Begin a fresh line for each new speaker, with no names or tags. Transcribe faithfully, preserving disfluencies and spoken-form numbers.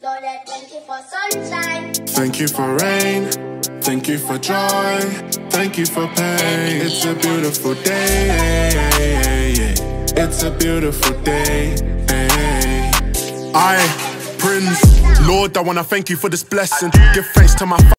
Lord, I thank you for sunshine.
Thank you for rain. Thank you for joy. Thank you for pain. It's a beautiful day. It's a beautiful day. I, Prince, Lord, I wanna thank you for this blessing. Give thanks to my